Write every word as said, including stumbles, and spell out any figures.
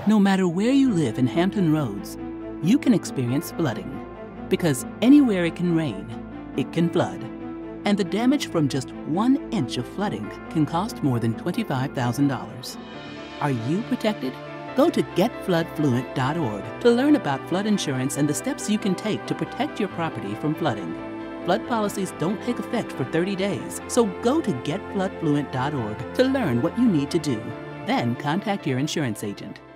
No matter where you live in Hampton Roads, you can experience flooding. Because anywhere it can rain, it can flood. And the damage from just one inch of flooding can cost more than twenty-five thousand dollars. Are you protected? Go to get flood fluent dot org to learn about flood insurance and the steps you can take to protect your property from flooding. Flood policies don't take effect for thirty days, so go to get flood fluent dot org to learn what you need to do. Then contact your insurance agent.